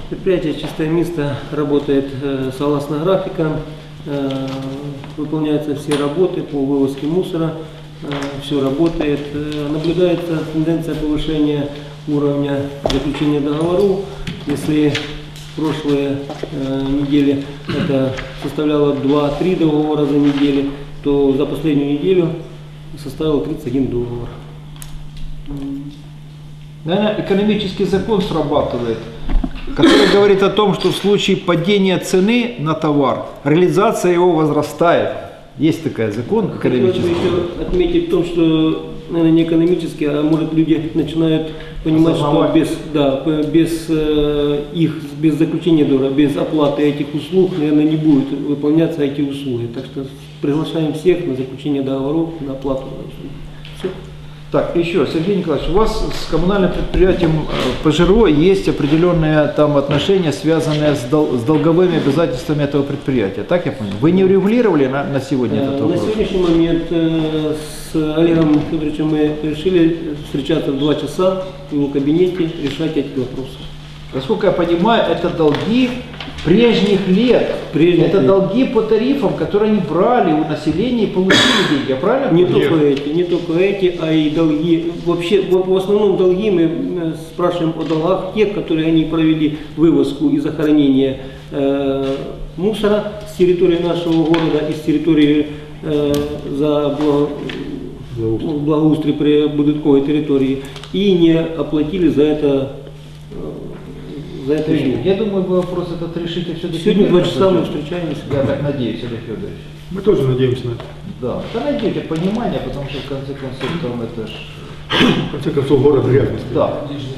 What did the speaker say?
Предприятие «Чистое место» работает согласно графика, выполняются все работы по вывозке мусора, все работает. Наблюдается тенденция повышения уровня заключения договоров. Если в прошлые недели это составляло 2-3 договора за неделю, то за последнюю неделю составило 31 договор. Наверное, экономический закон срабатывает, который говорит о том, что в случае падения цены на товар, реализация его возрастает. Есть такой закон экономический. Хотелось бы еще отметить в том, что, наверное, не экономически, а может люди начинают понимать, что без заключения договора, без оплаты этих услуг, наверное, не будут выполняться эти услуги. Так что приглашаем всех на заключение договоров, на оплату услуг. Все. Так, еще, Сергей Николаевич, у вас с коммунальным предприятием ПЖРО есть определенные там отношения, связанные с долговыми обязательствами этого предприятия, так я понял? Вы не урегулировали на сегодня этот вопрос? На сегодняшний момент с Олегом Федоровичем мы решили встречаться в 2 часа в его кабинете, решать эти вопросы. Насколько я понимаю, это долги прежних лет. Это долги по тарифам, которые они брали у населения и получили деньги. Я правильно понимаю? Не только эти, а и долги. Вообще, в основном долги мы спрашиваем о долгах тех, которые они провели вывозку и захоронение мусора с территории нашего города и с территории благоустрой прибудинковой территории и не оплатили за это. Я думаю, вы вопрос этот решите все-таки. Сегодня в 2 часа мы встречаемся. Я так надеюсь, Олег Федорович. Мы тоже надеемся на это. Да, да, найдете понимание, потому что в конце концов там это ж... В конце концов город грязный. Да.